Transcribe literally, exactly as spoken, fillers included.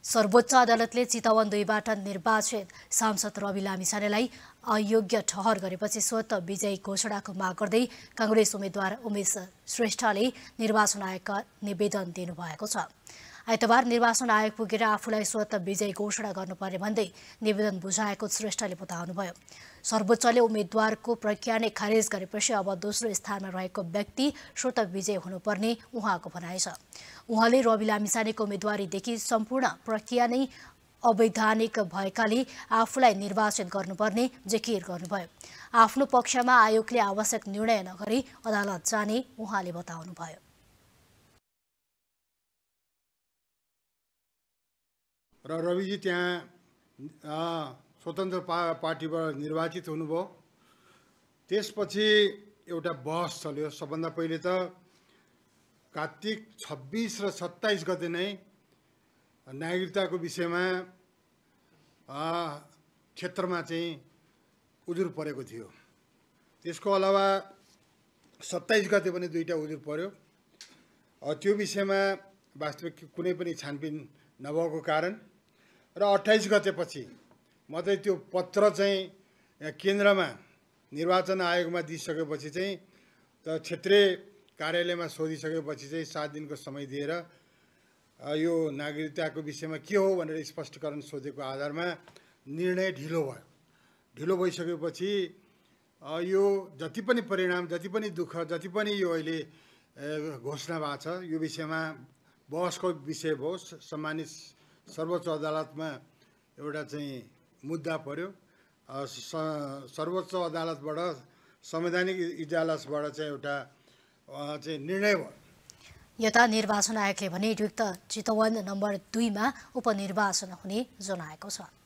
सर्वोच्च अदालतले चितवन दुईबाट निर्वाचित सांसद रवि लामिछानेलाई अयोग्य ठहर गरेपछि स्वत विजयी घोषणाको माग गर्दै कांग्रेस उम्मेद्वार उमेश श्रेष्ठले निर्वाचन आयोगका निवेदन दिनुभएको छ। आइतबार निर्वाचन आयोग पुगेर आफूलाई स्वत विजयी घोषणा गर्नुपर्ने भन्दै निवेदन बुझाएको श्रेष्ठले बताउनुभयो। सर्वोच्चले उम्मेद्वारको प्रक्रिया नै खारेज गरेपछि अब दोस्रो स्थानमा रहेको व्यक्ति स्वत विजयी हुनुपर्ने उहाँको भनाइ छ। उहाँले रवि लामिछानेको उम्मेदवारीदेखि सम्पूर्ण प्रक्रिया नै अवैधानिक भएकाले आफूलाई निर्वाचित गर्नुपर्ने जिकिर गर्नुभयो। आफ्नो पक्षमा आयोगले आवश्यक निर्णय नगरी अदालत जाने उहाँले बताउनुभयो। र रविजी त्यहाँ स्वतन्त्र पा पार्टीबाट निर्वाचित हुनुभयो। त्यसपछि एउटा बहस चल्यो। सबभन्दा पहिले त कार्तिक छब्बिस र सत्ताइस गते नै नागरिकताको विषयमा क्षेत्रमा चाहिँ उजुर परेको थियो। त्यसको अलावा सत्ताइस गते पनि दुईवटा उजुर पर्यो। त्यो विषयमा वास्तविक कुनै पनि छानबिन नभएको कारण र अट्ठाइस गतेपछि मात्रै त्यो पत्र चाहिँ केन्द्रमा निर्वाचन आयोगमा दिइसकेपछि चाहिँ त क्षेत्रीय कार्यालयमा सोधिसकेपछि चाहिँ सात दिनको समय दिएर यो नागरिकताको विषयमा के हो भनेर स्पष्टीकरण सोधेको आधारमा निर्णय ढिलो भयो। ढिलो भइसकेपछि यो जति पनि परिणाम, जति पनि दुःख, जति पनि यो अहिले घोषणा भएको छ यो विषयमा बहसको विषय भयो। सम्मानित सर्वोच्च अदालतमा एउटा चाहिँ मुद्दा पर्यो। सर्वोच्च अदालतबाट संवैधानिक इजलासबाट चाहिँ एउटा चाहिँ निर्णय भयो। यता निर्वाचन आयोगले भने युक्त चितवन नम्बर दुईमा उपनिर्वाचन हुने जनाएको छ।